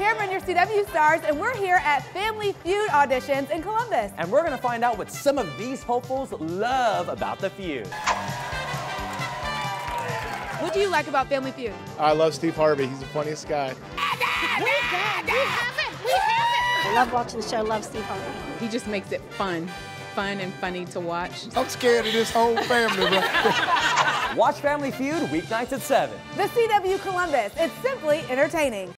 Cameron, your CW stars, and we're here at Family Feud auditions in Columbus. And we're going to find out what some of these hopefuls love about the feud. What do you like about Family Feud? I love Steve Harvey. He's the funniest guy. We have it. I love watching the show. Love Steve Harvey. He just makes it fun and funny to watch. I'm scared of this whole family, bro. Watch Family Feud weeknights at 7. The CW Columbus. It's simply entertaining.